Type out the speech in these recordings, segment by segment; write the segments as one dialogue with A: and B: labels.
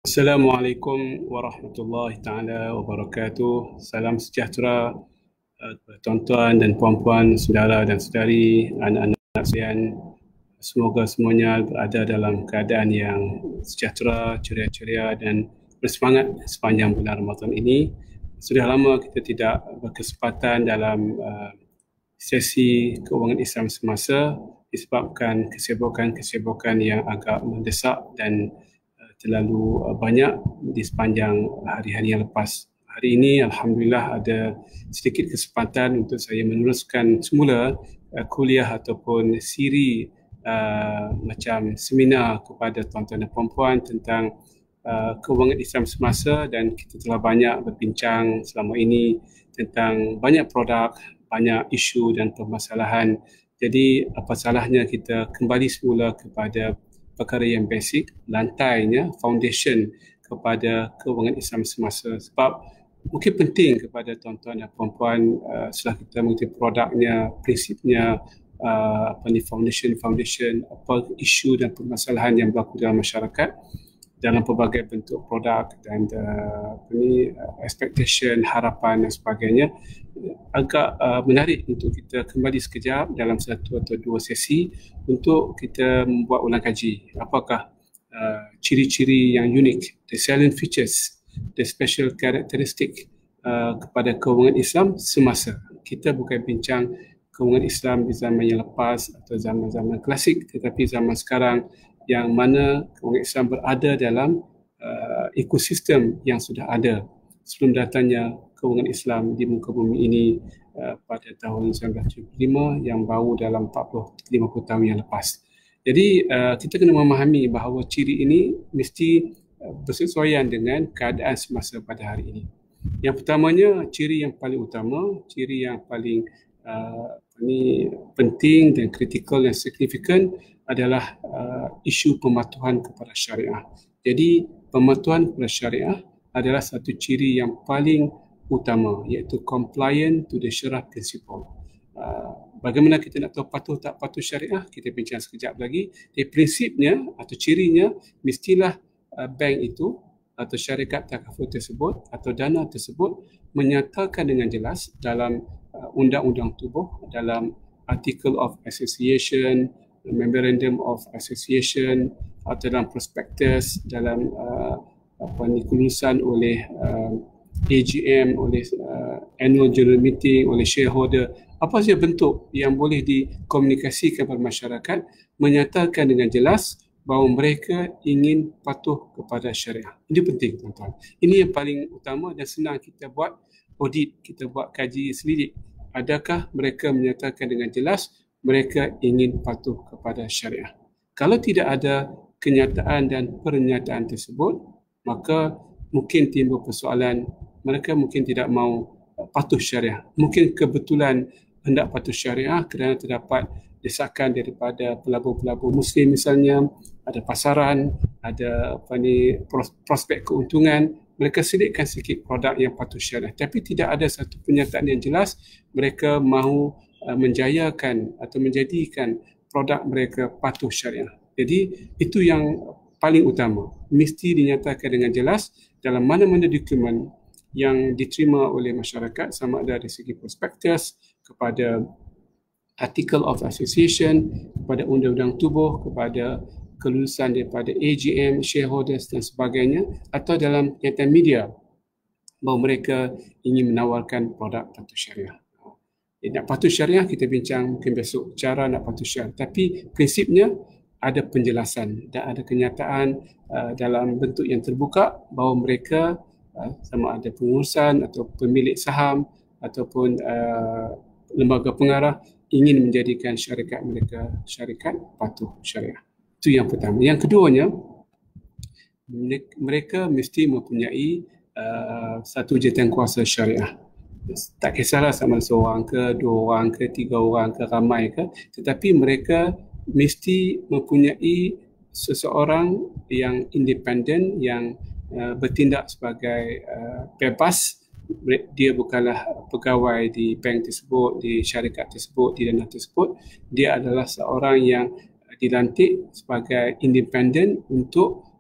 A: Assalamualaikum warahmatullahi taala wabarakatuh. Salam sejahtera kepada tuan-tuan dan puan-puan, saudara dan saudari, anak-anak sekalian. Semoga semuanya berada dalam keadaan yang sejahtera, ceria-ceria dan bersemangat sepanjang bulan Ramadan ini. Sudah lama kita tidak berkesempatan dalam sesi keuangan Islam semasa disebabkan kesibukan-kesibukan yang agak mendesak dan terlalu banyak di sepanjang hari-hari yang lepas. Hari ini Alhamdulillah ada sedikit kesempatan untuk saya meneruskan semula kuliah ataupun siri macam seminar kepada tuan-tuan dan puan-puan tentang keuangan Islam semasa, dan kita telah banyak berbincang selama ini tentang banyak produk, banyak isu dan permasalahan. Jadi apa salahnya kita kembali semula kepada perkara yang basic, lantainya, foundation kepada keuangan Islam semasa. Sebab mungkin penting kepada tuan-tuan dan puan-puan setelah kita mengerti produknya, prinsipnya, foundation, apa isu dan permasalahan yang berlaku dalam masyarakat dalam pelbagai bentuk produk dan expectation, harapan dan sebagainya. Agak menarik untuk kita kembali sekejap dalam satu atau dua sesi untuk kita membuat ulang kaji apakah ciri-ciri yang unik, the salient features, the special characteristic kepada keuangan Islam semasa. Kita bukan bincang keuangan Islam di zaman yang lepas atau zaman-zaman klasik, tetapi zaman sekarang yang mana keuangan Islam berada dalam ekosistem yang sudah ada sebelum datangnya keuangan Islam di muka bumi ini pada tahun 1975 yang baru dalam 40-50 tahun yang lepas. Jadi kita kena memahami bahawa ciri ini mesti bersesuaian dengan keadaan semasa pada hari ini. Yang pertamanya, ciri yang paling utama, ciri yang paling penting dan kritikal dan signifikan adalah isu pematuhan kepada syariah. Jadi pematuhan kepada syariah adalah satu ciri yang paling utama, iaitu compliant to the syarah principle. Bagaimana kita nak tahu patuh tak patuh syariah, kita bincang sekejap lagi. Jadi prinsipnya atau cirinya, mestilah bank itu atau syarikat takaful tersebut atau dana tersebut menyatakan dengan jelas dalam undang-undang tubuh, dalam article of association, memorandum of association, atau dalam prospektus, dalam kelulusan oleh AGM, oleh annual general meeting, oleh shareholder, apa saja bentuk yang boleh dikomunikasikan kepada masyarakat, menyatakan dengan jelas bahawa mereka ingin patuh kepada syariah. Ini penting, tuan-tuan. Ini yang paling utama dan senang kita buat audit, kita buat kaji selidik. Adakah mereka menyatakan dengan jelas mereka ingin patuh kepada syariah? Kalau tidak ada kenyataan dan pernyataan tersebut, maka mungkin timbul persoalan, mereka mungkin tidak mahu patuh syariah. Mungkin kebetulan hendak patuh syariah kerana terdapat desakan daripada pelabur-pelabur Muslim misalnya, ada pasaran, ada prospek keuntungan, mereka selitkan sikit produk yang patuh syariah. Tapi tidak ada satu pernyataan yang jelas mereka mahu menjayakan atau menjadikan produk mereka patuh syariah. Jadi itu yang paling utama. Mesti dinyatakan dengan jelas dalam mana-mana dokumen yang diterima oleh masyarakat, sama ada dari segi prospektus, kepada article of association, kepada undang-undang tubuh, kepada kelulusan daripada AGM, shareholders dan sebagainya, atau dalam kegiatan media bahawa mereka ingin menawarkan produk patuh syariah. Nak patuh syariah kita bincang mungkin besok, cara nak patuh syariah. Tapi prinsipnya ada penjelasan dan ada kenyataan dalam bentuk yang terbuka bahawa mereka sama ada pengurusan atau pemilik saham ataupun lembaga pengarah ingin menjadikan syarikat mereka syarikat patuh syariah. Itu yang pertama. Yang keduanya, mereka mesti mempunyai satu jawatankuasa syariah. Tak kisahlah sama seorang ke, dua orang ke, tiga orang ke, ramai ke, tetapi mereka mesti mempunyai seseorang yang independen, yang bertindak sebagai bebas. Dia bukanlah pegawai di bank tersebut, di syarikat tersebut, di dana tersebut. Dia adalah seorang yang dilantik sebagai independen untuk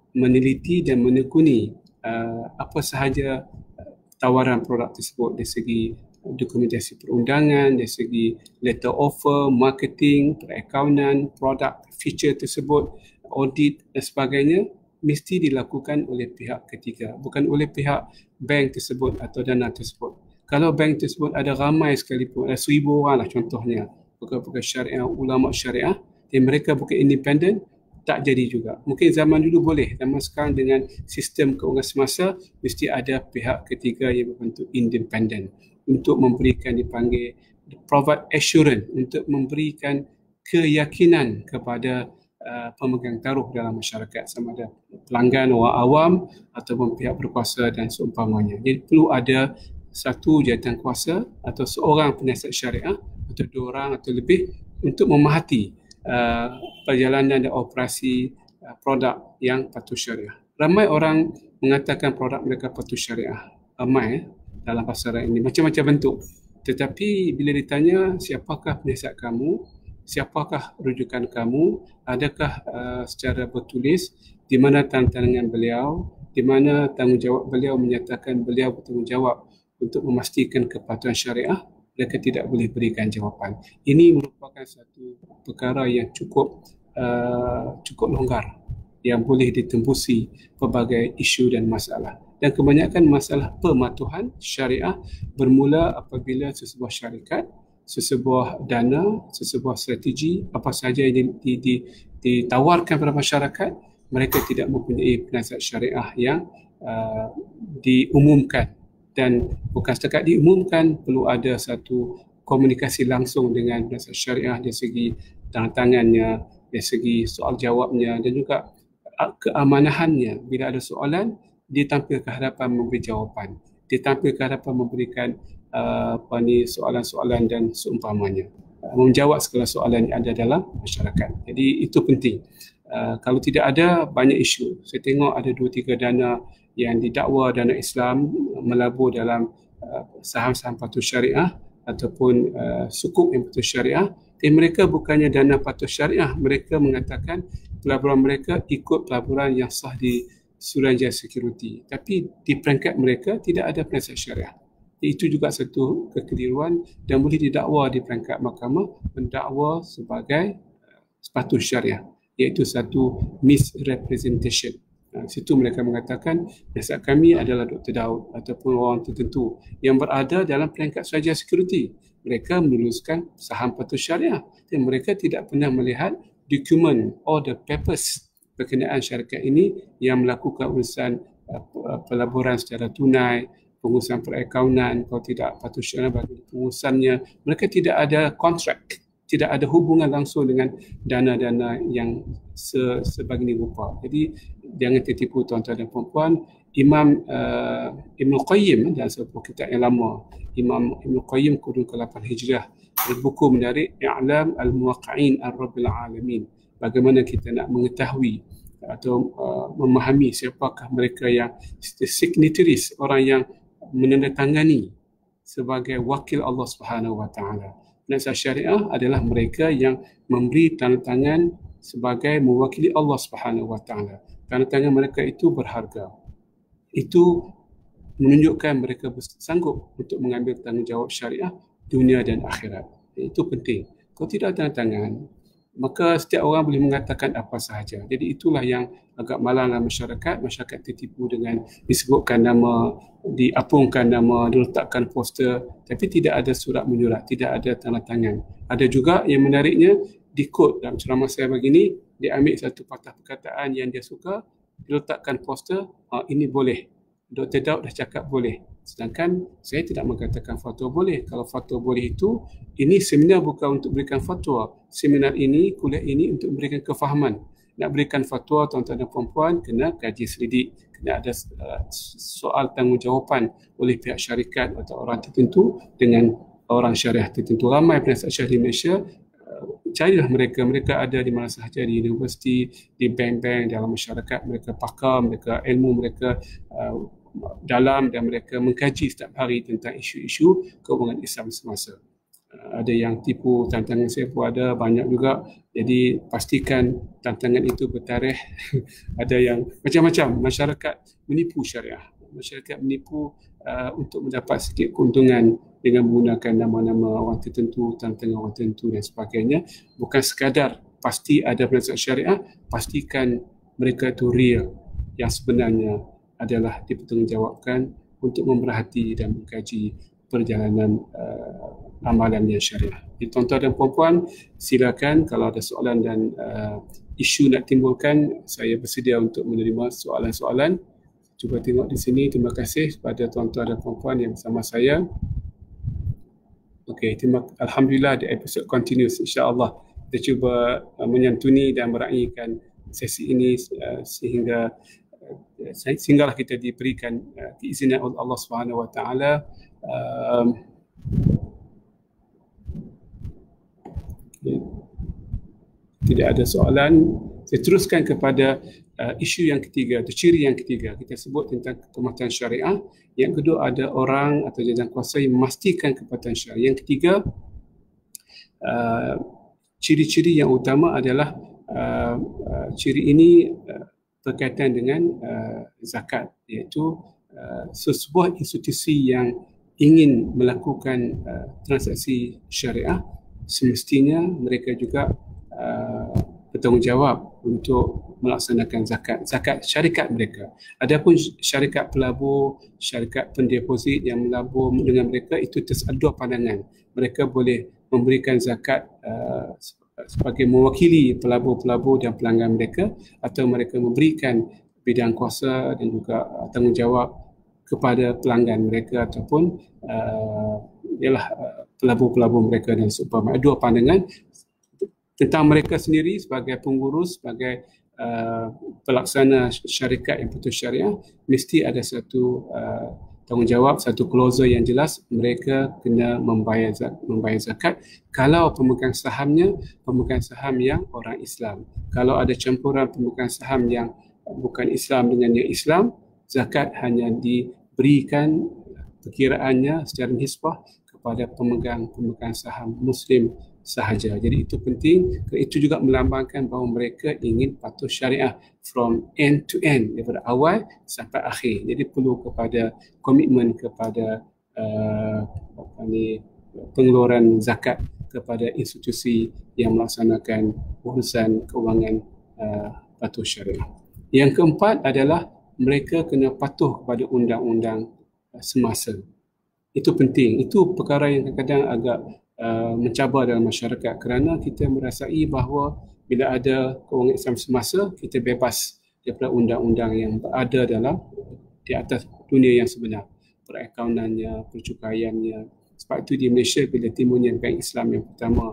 A: meneliti dan menekuni apa sahaja tawaran produk tersebut dari segi dokumentasi perundangan, dari segi letter offer, marketing, perakaunan, produk, feature tersebut, audit dan sebagainya, mesti dilakukan oleh pihak ketiga, bukan oleh pihak bank tersebut atau dana tersebut. Kalau bank tersebut ada ramai sekalipun, ada 1,000 orang lah contohnya, pegawai syariah, ulama syariah, dan mereka bukan independen, tak jadi juga. Mungkin zaman dulu boleh, zaman sekarang dengan sistem keuangan semasa, mesti ada pihak ketiga yang berbentuk independen untuk memberikan, dipanggil provide assurance, untuk memberikan keyakinan kepada pemegang taruh dalam masyarakat, sama ada pelanggan, orang awam ataupun pihak berkuasa dan seumpamanya. Jadi perlu ada satu jawatan kuasa atau seorang penasihat syariah atau 2 orang atau lebih untuk memahati perjalanan dan operasi produk yang patuh syariah. Ramai orang mengatakan produk mereka patuh syariah. Ramai dalam pasaran ini, macam-macam bentuk. Tetapi bila ditanya siapakah penasihat kamu, siapakah rujukan kamu, adakah secara bertulis, di mana tangan beliau, di mana tanggungjawab beliau menyatakan beliau bertanggungjawab untuk memastikan kepatuhan syariah, mereka tidak boleh berikan jawapan. Ini merupakan satu perkara yang cukup longgar, yang boleh ditembusi pelbagai isu dan masalah. Dan kebanyakan masalah pematuhan syariah bermula apabila sesebuah syarikat, sesebuah dana, sesebuah strategi, apa sahaja yang ditawarkan kepada masyarakat, mereka tidak mempunyai penasihat syariah yang diumumkan. Dan bukan setakat diumumkan, perlu ada satu komunikasi langsung dengan penasihat syariah dari segi tanda tangannya, dari segi soal jawabnya dan juga keamanahannya. Bila ada soalan, dia tampil ke hadapan memberi jawapan. Dia tampil ke hadapan memberikan soalan-soalan dan seumpamanya. Menjawab segala soalan yang ada dalam masyarakat. Jadi itu penting. Kalau tidak ada, banyak isu. Saya tengok ada 2-3 dana yang didakwa dana Islam melabur dalam saham-saham patuh syariah ataupun sukuk yang patuh syariah. Dan mereka bukannya dana patuh syariah, mereka mengatakan pelaburan mereka ikut pelaburan yang sah di Suruhanjaya Security. Tapi di peringkat mereka tidak ada penasihat syariah. Itu juga satu kekeliruan dan boleh didakwa di peringkat mahkamah, mendakwa sebagai patuh syariah, iaitu satu misrepresentation. Situ mereka mengatakan penasihat kami adalah Dr. Daud ataupun orang tertentu yang berada dalam peringkat Suruhanjaya Security. Mereka menuliskan saham patuh syariah dan mereka tidak pernah melihat dokumen or the papers berkenaan syarikat ini yang melakukan urusan pelaburan secara tunai, pengurusan perakaunan, kalau tidak patuh syariah bagi pengurusannya. Mereka tidak ada kontrak, tidak ada hubungan langsung dengan dana-dana yang sebagainya rupa. Jadi jangan tertipu tuan-tuan dan puan-puan. Imam Ibn Qayyim dalam sebuah kitab yang lama, Imam Ibn Qayyim Qurun ke-8 Hijrah, berbuku menarik I'lam al-Muwaqqi'in ar-Rabbil Alamin. Bagaimana kita nak mengetahui atau memahami siapakah mereka yang signatories, orang yang menandatangani sebagai wakil Allah Subhanahu Wa Taala. Penasihat syariah adalah mereka yang memberi tanda tangan sebagai mewakili Allah Subhanahu Wa Taala. Tanda tangan mereka itu berharga. Itu menunjukkan mereka sanggup untuk mengambil tanggungjawab syariah dunia dan akhirat. Itu penting. Kalau tidak tanda tangan, maka setiap orang boleh mengatakan apa sahaja. Jadi itulah yang agak malang dalam masyarakat. Masyarakat tertipu dengan disebutkan nama, diapungkan nama, diletakkan poster, tapi tidak ada surat menyurat, tidak ada tanda tangan. Ada juga yang menariknya, di kod dalam ceramah saya begini, dia ambil satu patah perkataan yang dia suka, diletakkan poster, ini boleh. Dr. Daud dah cakap boleh. Sedangkan saya tidak mengatakan fatwa boleh. Kalau fatwa boleh itu, ini seminar bukan untuk berikan fatwa. Seminar ini, kuliah ini untuk memberikan kefahaman. Nak berikan fatwa tuan-tuan dan puan-puan, kena kaji selidik. Kena ada soal tanggungjawab oleh pihak syarikat atau orang tertentu dengan orang syariah tertentu. Ramai penasihat syariah di Malaysia, carilah mereka. Mereka ada di mana sahaja, di universiti, di bank-bank, dalam masyarakat. Mereka pakar, mereka ilmu mereka dalam dan mereka mengkaji setiap hari tentang isu-isu keuangan Islam semasa. ada yang tipu, tantangan saya pun ada banyak juga. Jadi pastikan tantangan itu bertarikh. Ada yang macam-macam, masyarakat menipu syariah, masyarakat menipu untuk mendapat sedikit keuntungan dengan menggunakan nama-nama orang tertentu, tantangan orang tertentu dan sebagainya. Bukan sekadar pasti ada penasihat syariah, pastikan mereka itu real. Yang sebenarnya adalah dipertanggungjawabkan untuk memerhati dan mengkaji perjalanan amalan yang syariah. Jadi, tuan-tuan dan puan-puan, silakan kalau ada soalan dan isu nak timbulkan, saya bersedia untuk menerima soalan-soalan. Cuba tengok di sini. Terima kasih kepada tuan-tuan dan puan-puan yang bersama saya. Okey, alhamdulillah di episod continuous, insya-Allah kita cuba menyantuni dan meraihkan sesi ini sehinggalah kita diberikan keizinan oleh Allah Subhanahu Wa Taala. Tidak ada soalan. Saya teruskan kepada isu yang ketiga, atau ciri yang ketiga. Kita sebut tentang kepatuhan syariah. Yang kedua, ada orang atau jabatan kuasa yang memastikan kepatuhan syariah. Yang ketiga, ciri-ciri yang utama adalah ciri ini berkaitan dengan zakat, iaitu sebuah institusi yang ingin melakukan transaksi syariah, semestinya mereka juga bertanggungjawab untuk melaksanakan zakat syarikat mereka. Adapun syarikat pelabur, syarikat pendeposit yang melabur dengan mereka, itu dua pandangan. Mereka boleh memberikan zakat sebagai mewakili pelabur-pelabur dan pelanggan mereka, atau mereka memberikan bidang kuasa dan juga tanggungjawab kepada pelanggan mereka ataupun pelabur-pelabur mereka dan seumpama. Dua pandangan tentang mereka sendiri sebagai pengurus, sebagai pelaksana syarikat yang betul syariah, mesti ada satu tanggungjawab, satu klausul yang jelas, mereka kena membayar zakat. Kalau pemegang sahamnya pemegang saham yang orang Islam, kalau ada campuran pemegang saham yang bukan Islam dengan yang Islam, zakat hanya diberikan perkiraannya secara nisbah kepada pemegang saham Muslim sahaja. Jadi itu penting. Itu juga melambangkan bahawa mereka ingin patuh syariah from end to end, daripada awal sampai akhir. Jadi perlu kepada komitmen kepada pengeluaran zakat kepada institusi yang melaksanakan urusan keuangan patuh syariah. Yang keempat adalah mereka kena patuh kepada undang-undang semasa. Itu penting. Itu perkara yang kadang-kadang agak mencabar dalam masyarakat, kerana kita merasai bahawa bila ada keuangan Islam semasa, kita bebas daripada undang-undang yang berada di atas dunia yang sebenar, perakaunannya, percukaiannya. Sebab itu di Malaysia bila timbulnya Bank Islam yang pertama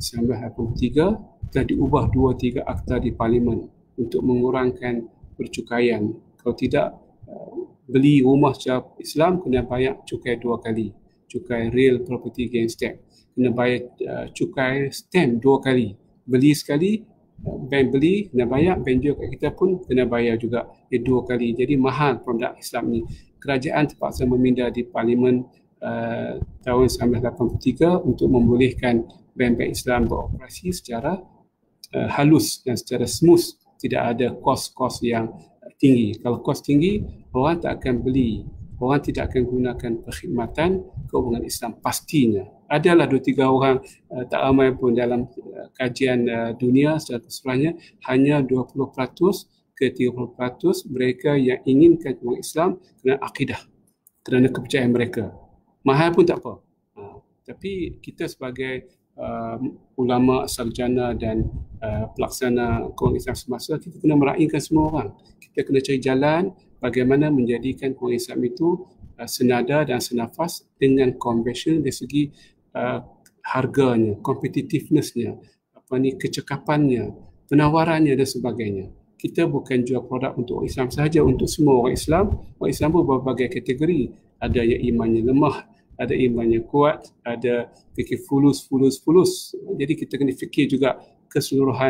A: 1983, telah diubah 2-3 akta di Parlimen untuk mengurangkan percukaian. Kalau tidak, beli rumah secara Islam kena bayar cukai 2 kali, cukai Real Property Gains Tax, kena bayar cukai stamp 2 kali. Beli sekali, bank beli kena bayar, bank jual kat kita pun kena bayar juga 2 kali. Jadi mahal produk Islam ni. Kerajaan terpaksa meminda di Parlimen tahun 1983 untuk membolehkan bank-bank Islam beroperasi secara halus dan secara smooth, tidak ada kos-kos yang tinggi. Kalau kos tinggi, orang tak akan beli, orang tidak akan gunakan perkhidmatan keuangan Islam pastinya. Adalah 2-3 orang, tak ramai pun dalam kajian dunia secara keseluruhannya, hanya 20% ke 30% mereka yang inginkan keuangan Islam kerana akidah, kerana kepercayaan mereka. Mahal pun tak apa. Tapi kita sebagai ulama, sarjana dan pelaksana keuangan Islam semasa, kita kena meraihkan semua orang. Kita kena cari jalan bagaimana menjadikan keuangan Islam itu senada dan senafas dengan konvensional dari segi harganya, competitiveness-nya, kecekapannya, penawarannya dan sebagainya. Kita bukan jual produk untuk orang Islam sahaja, untuk semua orang Islam. Orang Islam pun berbagai kategori. Ada yang imannya lemah, ada imannya kuat, ada fikir fulus. Jadi kita kena fikir juga keseluruhan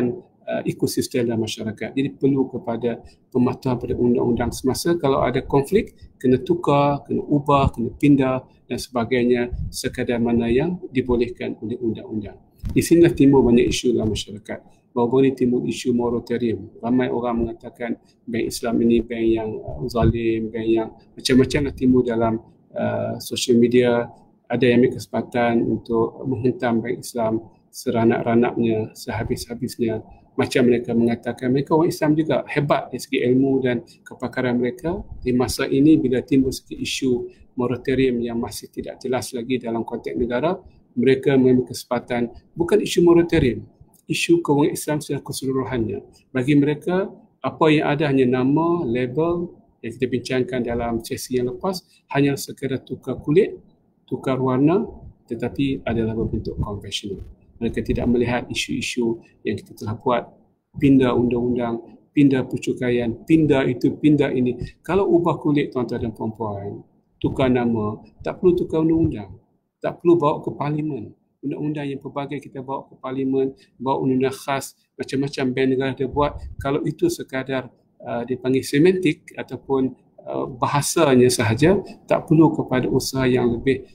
A: ekosistem dalam masyarakat. Jadi perlu kepada pematuhan pada undang-undang semasa. Kalau ada konflik, kena tukar, kena ubah, kena pindah dan sebagainya sekadar mana yang dibolehkan oleh undang-undang. Di sinilah timbul banyak isu dalam masyarakat. Baru-baru ini timbul isu moratorium. Ramai orang mengatakan bank Islam ini bank yang zalim, bank yang macam-macam lah timbul dalam social media. Ada yang ambil kesempatan untuk menghentam bank Islam seranak-ranaknya, sehabis-habisnya. Macam mereka mengatakan mereka orang Islam juga hebat dari segi ilmu dan kepakaran mereka. Di masa ini bila timbul segi isu moratorium yang masih tidak jelas lagi dalam konteks negara, mereka mengambil kesempatan bukan isu moratorium, isu kewangan Islam secara keseluruhannya. Bagi mereka, apa yang ada hanya nama, label yang kita bincangkan dalam sesi yang lepas, hanya sekadar tukar kulit, tukar warna, tetapi adalah berbentuk konvensional. Mereka tidak melihat isu-isu yang kita telah buat, pindah undang-undang, pindah percukaian, pindah itu, pindah ini. Kalau ubah kulit tuan-tuan dan puan-puan, tukar nama, tak perlu tukar undang-undang, tak perlu bawa ke parlimen. Undang-undang yang pelbagai kita bawa ke parlimen, bawa undang-undang khas, macam-macam bank negara dia buat. Kalau itu sekadar dipanggil semantik ataupun bahasanya sahaja, tak perlu kepada usaha yang lebih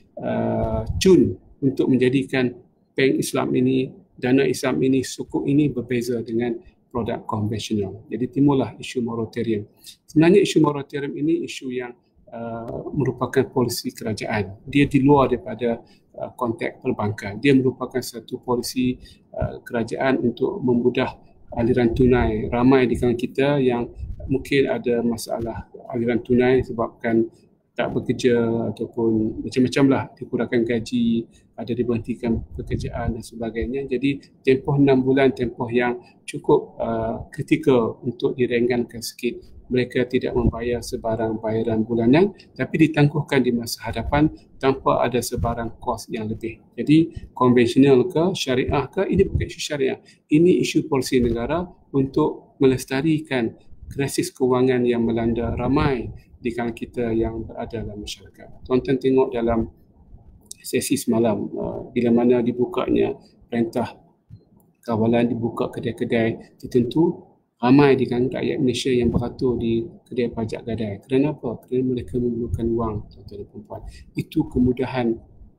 A: cun untuk menjadikan bank Islam ini, dana Islam ini, sukuk ini berbeza dengan produk konvensional. Jadi timbullah isu moratorium. Sebenarnya isu moratorium ini isu yang merupakan polisi kerajaan. Dia di luar daripada konteks perbankan. Dia merupakan satu polisi kerajaan untuk memudah aliran tunai. Ramai di kalangan kita yang mungkin ada masalah aliran tunai sebabkan tak bekerja ataupun macam-macam lah, dikurangkan gaji, ada diberhentikan pekerjaan dan sebagainya. Jadi tempoh 6 bulan tempoh yang cukup kritikal untuk diringankan sikit. Mereka tidak membayar sebarang bayaran bulanan tapi ditangguhkan di masa hadapan tanpa ada sebarang kos yang lebih. Jadi konvensional ke syariah ke, ini bukan isu syariah. Ini isu polisi negara untuk melestarikan krisis kewangan yang melanda ramai di kalangan kita yang berada dalam masyarakat. Tuan-tuan tengok dalam sesi semalam, bila mana dibukanya perintah kawalan dibuka kedai-kedai tertentu, ramai di kalangan rakyat Malaysia yang beratur di kedai pajak gadai. Kerana apa? Kerana mereka memerlukan wang, tuan-tuan dan puan-puan. Itu kemudahan,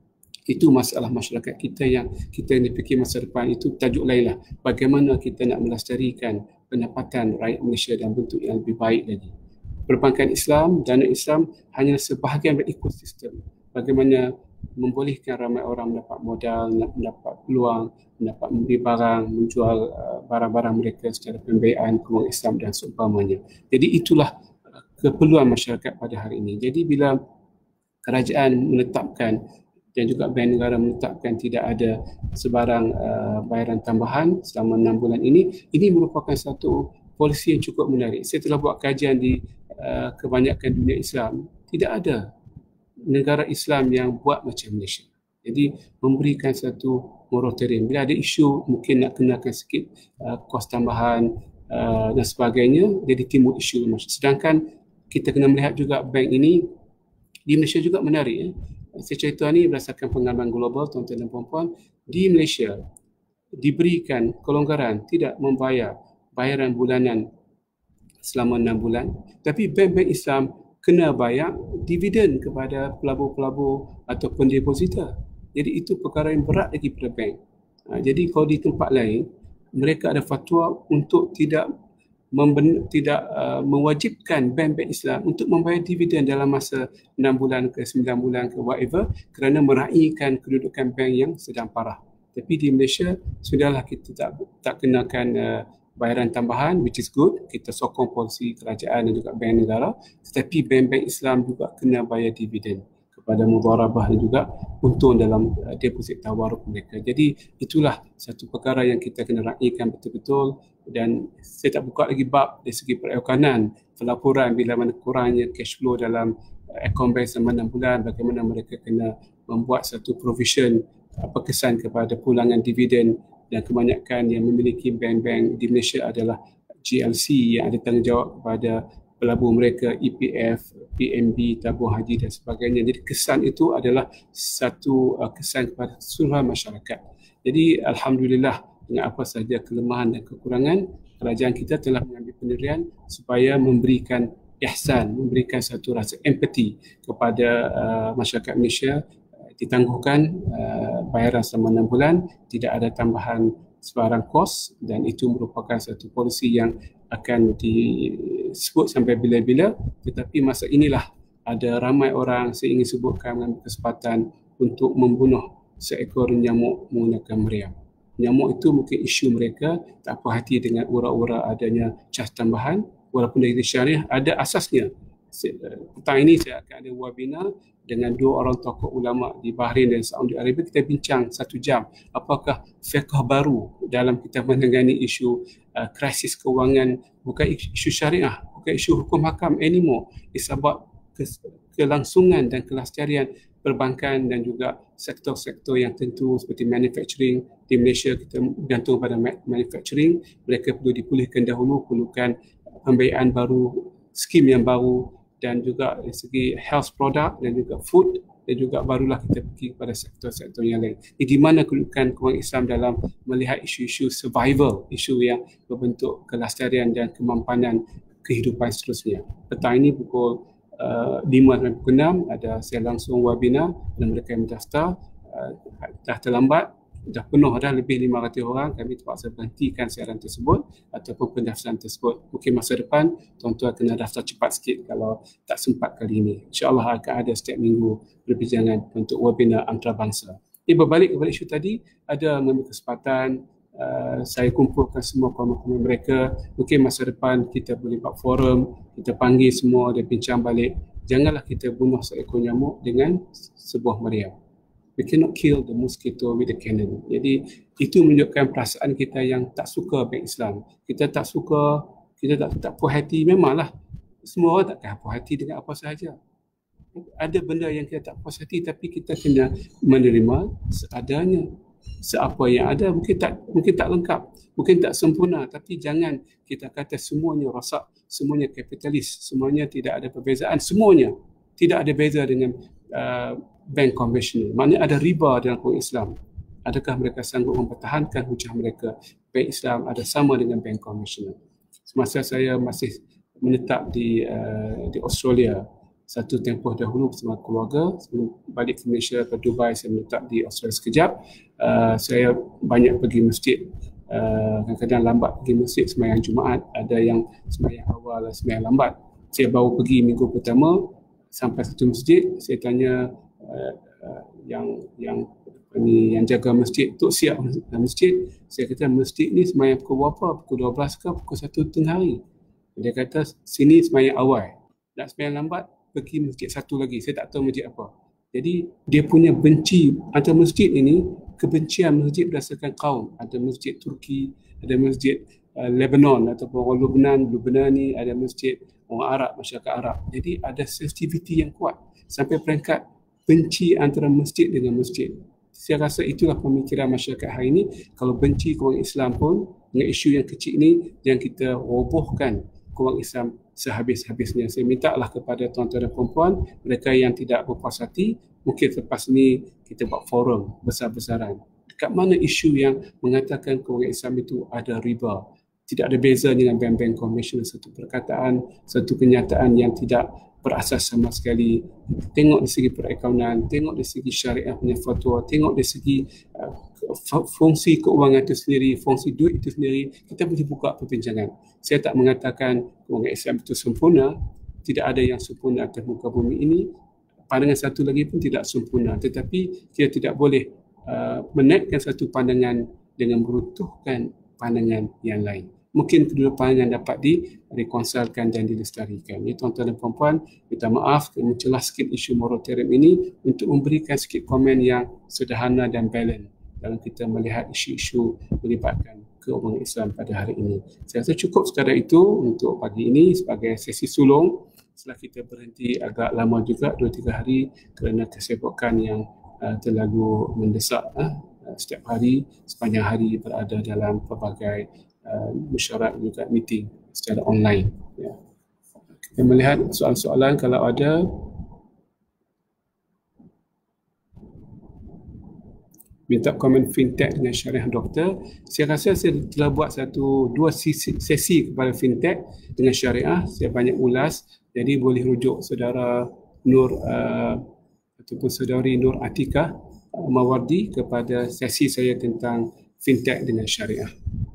A: itu masalah masyarakat kita yang kita ni fikir masa depan. Itu tajuk lain lah. Bagaimana kita nak melestarikan pendapatan rakyat Malaysia dalam bentuk yang lebih baik lagi. Perbankan Islam, dana Islam hanya sebahagian dari ekosistem. Bagaimana membolehkan ramai orang mendapat modal, mendapat peluang, mendapat membeli barang, menjual barang-barang mereka secara pembiayaan kewangan Islam dan seumpamanya. Jadi itulah keperluan masyarakat pada hari ini. Jadi bila kerajaan menetapkan dan juga bank negara menetapkan tidak ada sebarang bayaran tambahan selama 6 bulan ini merupakan satu polisi yang cukup menarik. Saya telah buat kajian di kebanyakan dunia Islam, tidak ada negara Islam yang buat macam Malaysia. Jadi memberikan satu moratorium. Bila ada isu mungkin nak kenakan sikit kos tambahan dan sebagainya, jadi timbul isu. Sedangkan kita kena melihat juga bank ini di Malaysia juga menarik. Saya cerita ni berdasarkan pengalaman global, tuan-tuan dan puan-puan. Di Malaysia diberikan kelonggaran tidak membayar bayaran bulanan selama 6 bulan, tapi bank-bank Islam kena bayar dividen kepada pelabur-pelabur ataupun depositor. Jadi itu perkara yang berat lagi pada bank. Jadi kalau di tempat lain, mereka ada fatwa untuk tidak mewajibkan bank-bank Islam untuk membayar dividen dalam masa 6 bulan ke 9 bulan ke whatever, kerana meraihkan kedudukan bank yang sedang parah. Tapi di Malaysia, sudahlah kita tak kenakan bayaran tambahan, which is good. Kita sokong polisi kerajaan dan juga bank negara, tetapi bank-bank Islam juga kena bayar dividen kepada mudharabah dan juga untung dalam deposit tawarruk mereka. Jadi itulah satu perkara yang kita kena raihkan betul-betul. Dan saya tak buka lagi bab dari segi perakuanan, pelaporan bila mana kurangnya cash flow dalam akaun bank selama 6 bulan, bagaimana mereka kena membuat satu provision perkesan kepada pulangan dividen. Dan kebanyakan yang memiliki bank-bank di Malaysia adalah GLC yang ada tanggungjawab kepada pelabur mereka, EPF, PNB, tabung haji dan sebagainya. Jadi kesan itu adalah satu kesan kepada seluruh masyarakat. Jadi alhamdulillah dengan apa sahaja kelemahan dan kekurangan, kerajaan kita telah mengambil pendirian supaya memberikan ihsan, memberikan satu rasa empati kepada masyarakat Malaysia, ditangguhkan bayaran selama 6 bulan, tidak ada tambahan sebarang kos, dan itu merupakan satu polisi yang akan disebut sampai bila-bila. Tetapi masa inilah ada ramai orang, saya ingin sebutkan, mengambil kesempatan untuk membunuh seekor nyamuk menggunakan meriam. Nyamuk itu mungkin isu mereka tak puas hati dengan ura-ura adanya cas tambahan, walaupun dari syariah ada asasnya. Petang ini saya akan ada webinar dengan 2 orang tokoh ulama di Bahrain dan Saudi Arabia. Kita bincang 1 jam apakah fiqh baru dalam kita menangani isu krisis kewangan, bukan isu syariah, bukan isu hukum hakam anymore. It's about kelangsungan dan kelestarian perbankan dan juga sektor-sektor yang tentu seperti manufacturing. Di Malaysia kita bergantung pada manufacturing, mereka perlu dipulihkan dahulu, perlukan pembiayaan baru, skim yang baru, dan juga dari segi health product dan juga food, dan juga barulah kita pergi kepada sektor-sektor yang lain. Di mana kedudukan kewangan Islam dalam melihat isu-isu survival, isu yang berbentuk kelestarian dan kemampanan kehidupan seterusnya. Petang ini pukul 5.6 ada saya langsung webinar dan mereka yang mendaftar. Dah terlambat, dah penuh dah, lebih 500 orang. Kami terpaksa berhentikan siaran tersebut ataupun pendaftaran tersebut. Mungkin masa depan tuan-tuan kena daftar cepat sikit kalau tak sempat kali ini. InsyaAllah akan ada setiap minggu perbincangan untuk webinar antarabangsa. Ini berbalik kepada isu tadi, ada mengambil kesempatan saya kumpulkan semua komen-komen mereka. Mungkin masa depan kita boleh buat forum, kita panggil semua dan bincang balik. Janganlah kita bunuh seekor nyamuk dengan sebuah meriam. We cannot kill the mosquito with a cannon. Jadi itu menunjukkan perasaan kita yang tak suka bank Islam. Kita tak suka, kita tak puas hati. Memanglah semua orang takkan puas hati dengan apa sahaja. Ada benda yang kita tak puas hati, tapi kita kena menerima seadanya. Seapa yang ada, mungkin tak lengkap, mungkin tak sempurna, tapi jangan kita kata semuanya rosak, semuanya kapitalis, semuanya tidak ada perbezaan, semuanya tidak ada beza dengan bank konvensional. Maknanya ada riba dalam kewangan Islam. Adakah mereka sanggup mempertahankan hujah mereka? Bank Islam ada sama dengan bank konvensional. Semasa saya masih menetap di Australia, satu tempoh dahulu bersama keluarga, sebelum balik ke Malaysia ke Dubai, saya menetap di Australia sekejap. Saya banyak pergi masjid, kadang-kadang lambat pergi masjid sembahyang Jumaat, ada yang sembahyang awal, sembahyang lambat. Saya baru pergi minggu pertama, sampai satu masjid, saya tanya yang jaga masjid, Tok Siap masjid, saya kata masjid ni sembahyang pukul berapa? Pukul 12 ke pukul 1 tengah hari? Dia kata sini sembahyang awal, nak sembahyang lambat pergi masjid satu lagi, saya tak tahu masjid apa. Jadi dia punya benci antara masjid ini, kebencian masjid berdasarkan kaum. Ada masjid Turki, ada masjid Lebanon ataupun orang Lubnani, ada masjid orang Arab, masyarakat Arab. Jadi ada sensitiviti yang kuat sampai peringkat benci antara masjid dengan masjid. Saya rasa itulah pemikiran masyarakat hari ini. Kalau benci kewangan Islam pun, dengan isu yang kecil ini, yang kita robohkan kewangan Islam sehabis-habisnya. Saya mintalah kepada tuan-tuan dan puan-puan, mereka yang tidak berpuas hati, mungkin lepas ini kita buat forum besar-besaran. Dekat mana isu yang mengatakan kewangan Islam itu ada riba, tidak ada beza dengan bank-bank konvensional, satu perkataan, satu kenyataan yang tidak berasas sama sekali. Tengok dari segi perakaunan, tengok dari segi syariah punya fatwa, tengok dari segi fungsi keuangan itu sendiri, fungsi duit itu sendiri, kita boleh buka perbincangan. Saya tak mengatakan kewangan Islam itu sempurna, tidak ada yang sempurna atas muka bumi ini. Pandangan satu lagi pun tidak sempurna, tetapi kita tidak boleh menaikkan satu pandangan dengan meruntuhkan pandangan yang lain. Mungkin kedua pandangan dapat direkonsilkan dan dilestarikan. Ya, tuan-tuan dan puan-puan, minta maaf kerana mencelah sikit isu moratorium ini untuk memberikan sikit komen yang sederhana dan balance dalam kita melihat isu-isu melibatkan kewangan Islam pada hari ini. Saya rasa cukup sekadar itu untuk pagi ini sebagai sesi sulung. Setelah kita berhenti agak lama juga, 2-3 hari kerana kesibukan yang terlalu mendesak. Setiap hari, sepanjang hari berada dalam pelbagai mesyuarat juga meeting secara online. Ya. Kita melihat soalan-soalan kalau ada. minta komen fintech dengan syariah doktor. Saya rasa saya telah buat dua sesi kepada fintech dengan syariah. Saya banyak ulas, jadi boleh rujuk saudara Nur ataupun saudari Nur Atikah Mawardi kepada sesi saya tentang fintech dengan syariah.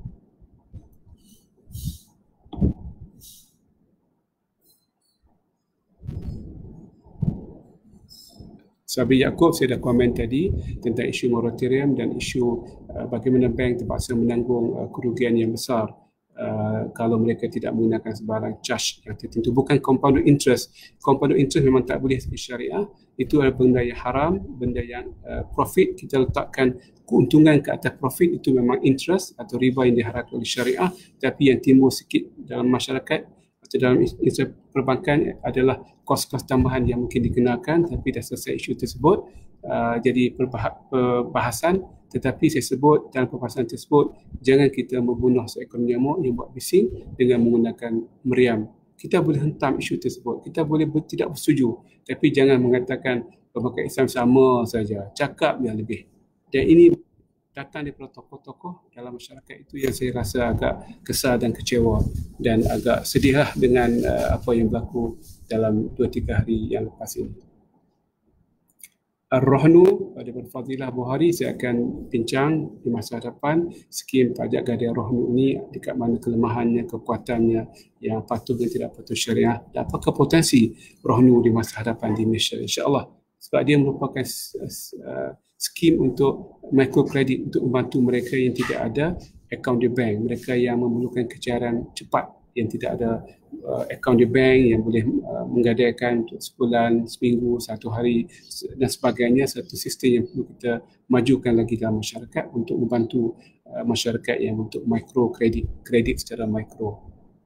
A: Sabri Yaakob, saya dah komen tadi tentang isu moratorium dan isu bagaimana bank terpaksa menanggung kerugian yang besar kalau mereka tidak menggunakan sebarang charge yang tertentu. Bukan compounded interest. Compounded interest memang tak boleh sebagai syariah. Itu adalah benda yang haram, benda yang profit. Kita letakkan keuntungan ke atas profit, itu memang interest atau riba yang diharapkan oleh syariah. Tapi yang timbul sikit dalam masyarakat atau dalam industri perbankan adalah kos-kos tambahan yang mungkin dikenakan, tapi dah selesai isu tersebut. Jadi perbahasan, tetapi saya sebut dalam perbahasan tersebut, jangan kita membunuh seekor nyamuk yang buat bising dengan menggunakan meriam. Kita boleh hentam isu tersebut, kita boleh tidak bersetuju, tapi jangan mengatakan perbankan Islam sama saja, cakap yang lebih. Dan ini datang daripada tokoh-tokoh dalam masyarakat, itu yang saya rasa agak kesal dan kecewa dan agak sedihlah dengan apa yang berlaku dalam 2-3 hari yang lepas ini. Ar-Rahnu daripada Fadilah Buhari, saya akan bincang di masa hadapan skim pajak gadai Rahnu ini, dekat mana kelemahannya, kekuatannya, yang patuh dan tidak patuh syariah, dan apakah potensi Rahnu di masa hadapan di Malaysia, insya-Allah. Sebab dia merupakan skim untuk microkredit untuk membantu mereka yang tidak ada akaun di bank, mereka yang memerlukan kecaran cepat, yang tidak ada akaun di bank, yang boleh menggadaikan untuk sebulan, seminggu, 1 hari dan sebagainya. Satu sistem yang perlu kita majukan lagi dalam masyarakat untuk membantu masyarakat yang untuk kredit secara mikro.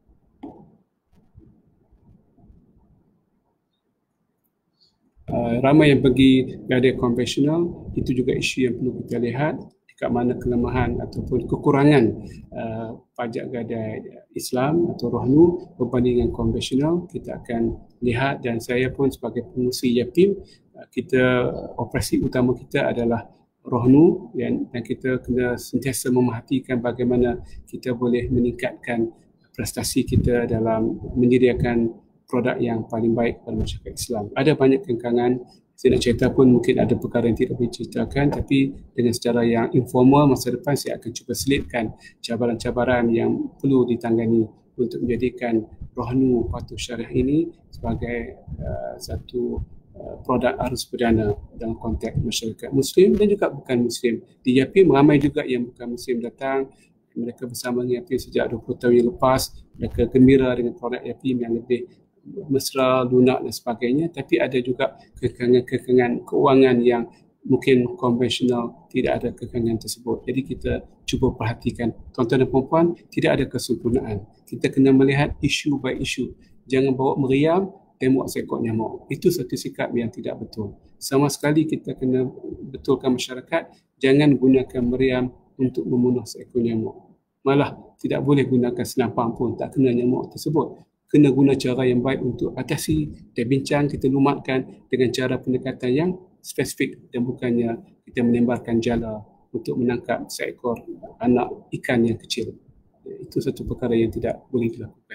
A: Ramai yang pergi gadai konvensional, itu juga isu yang perlu kita lihat, dekat mana kelemahan ataupun kekurangan pajak gadai Islam atau Rahnu berbanding dengan konvensional. Kita akan lihat, dan saya pun sebagai pengurusi YAPIM, operasi utama kita adalah Rahnu, dan kita kena sentiasa memerhatikan bagaimana kita boleh meningkatkan prestasi kita dalam menyediakan produk yang paling baik kepada masyarakat Islam. Ada banyak kengkangan, saya nak cerita pun mungkin ada perkara yang tidak boleh ceritakan, tapi dengan secara yang informal masa depan saya akan cuba selitkan cabaran-cabaran yang perlu ditangani untuk menjadikan Rahnu patuh syariah ini sebagai satu produk arus perdana dalam konteks masyarakat Muslim dan juga bukan Muslim. Di YAPIM ramai juga yang bukan Muslim datang, mereka bersama dengan YAPIM sejak 20 tahun yang lepas, mereka gembira dengan produk YAPIM yang lebih mesra, lunak dan sebagainya, tapi ada juga kekangan keuangan yang mungkin konvensional tidak ada kekangan tersebut. Jadi kita cuba perhatikan, tuan-tuan dan puan-puan, tidak ada kesempurnaan. Kita kena melihat isu by isu. Jangan bawa meriam, tembak seekor nyamuk. Itu satu sikap yang tidak betul. Sama sekali kita kena betulkan masyarakat, jangan gunakan meriam untuk membunuh seekor nyamuk. Malah tidak boleh gunakan senampang pun, tak kena nyamuk tersebut. Kena guna cara yang baik untuk atasi dan bincang, kita lumatkan dengan cara pendekatan yang spesifik dan bukannya kita menembarkan jala untuk menangkap seekor anak ikan yang kecil. Itu satu perkara yang tidak boleh dilakukan.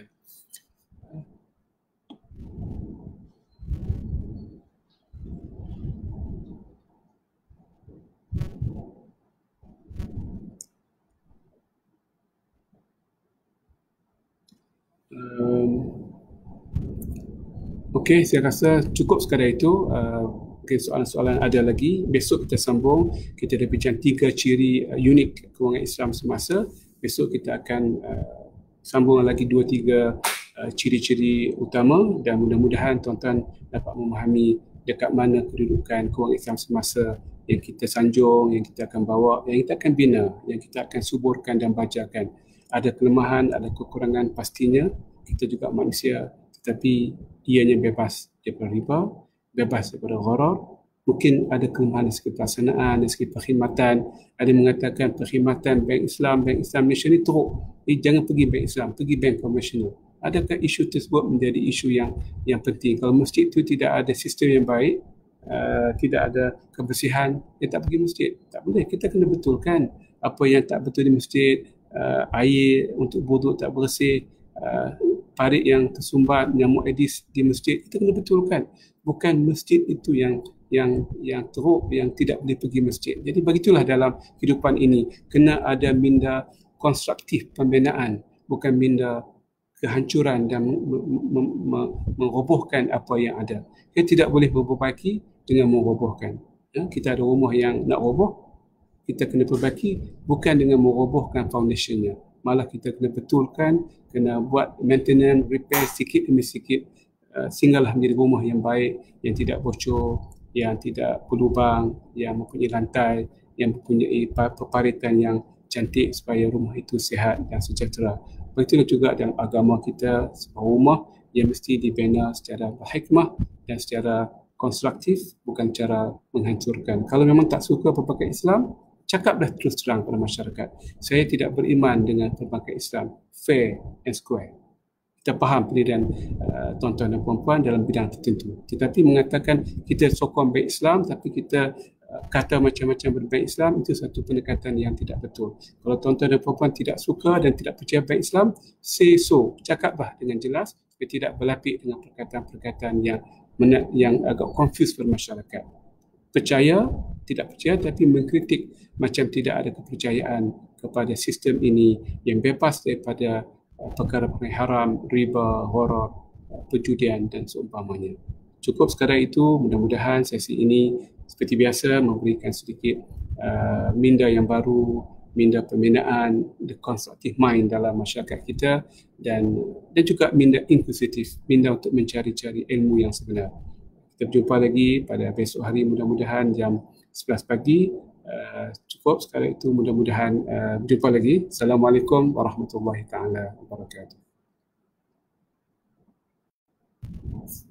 A: Okey, saya rasa cukup sekadar itu. Mungkin soalan-soalan ada lagi. Besok kita sambung. Kita ada bincang 3 ciri unik kewangan Islam semasa. Besok kita akan sambung lagi 2-3 ciri-ciri utama, dan mudah-mudahan tuan-tuan dapat memahami dekat mana kedudukan kewangan Islam semasa yang kita sanjung, yang kita akan bawa, yang kita akan bina, yang kita akan suburkan dan bajakan. Ada kelemahan, ada kekurangan pastinya. Kita juga manusia, tetapi ianya bebas daripada riba, bebas daripada gharar. Mungkin ada kelemahan dari segi pelaksanaan, dari segi perkhidmatan. Ada yang mengatakan perkhidmatan Bank Islam Malaysia ni teruk. Jangan pergi Bank Islam, pergi bank konvensional. Adakah isu tersebut menjadi isu yang penting? Kalau masjid itu tidak ada sistem yang baik, tidak ada kebersihan, dia tak pergi masjid. Tak boleh, kita kena betulkan apa yang tak betul di masjid, air untuk wuduk tak bersih, parit yang tersumbat, nyamuk Aedes di masjid, kita kena betulkan. Bukan masjid itu yang teruk, yang tidak boleh pergi masjid. Jadi begitulah dalam kehidupan ini, kena ada minda konstruktif pembinaan, bukan minda kehancuran dan merobohkan apa yang ada. Kita tidak boleh memperbaiki dengan merobohkan. Kita ada rumah yang nak roboh, kita kena perbaiki bukan dengan merobohkan foundationnya. Malah kita kena betulkan, kena buat maintenance, repair sikit demi sikit, sehinggalah menjadi rumah yang baik, yang tidak bocor, yang tidak berlubang, yang mempunyai lantai, yang mempunyai peparitan yang cantik supaya rumah itu sihat dan sejahtera. Begitu juga dalam agama kita, sebuah rumah yang mesti dibina secara berhikmah dan secara konstruktif, bukan cara menghancurkan. Kalau memang tak suka pelbagai Islam, cakaplah terus terang pada masyarakat. Saya tidak beriman dengan pelbagai Islam. Fair and square. Kita faham pendirian tuan-tuan dan puan-puan dalam bidang tertentu. Tetapi mengatakan kita sokong baik Islam, tapi kita kata macam-macam berbaik Islam, itu satu pendekatan yang tidak betul. Kalau tuan-tuan dan puan-puan tidak suka dan tidak percaya baik Islam, say so. Cakaplah dengan jelas, supaya tidak berlapik dengan perkataan-perkataan yang agak confuse pada masyarakat. Percaya, tidak percaya, tapi mengkritik macam tidak ada kepercayaan kepada sistem ini yang bebas daripada perkara-perkara haram, riba, gharar, perjudian dan seumpamanya. Cukup sekadar itu, mudah-mudahan sesi ini seperti biasa memberikan sedikit minda yang baru, minda pembinaan, the constructive mind dalam masyarakat kita, dan juga minda inquisitif, minda untuk mencari-cari ilmu yang sebenar. Kita berjumpa lagi pada besok hari, mudah-mudahan jam 11 pagi. Cukup sekali itu, mudah-mudahan berjumpa lagi. Assalamualaikum warahmatullahi taala wabarakatuh.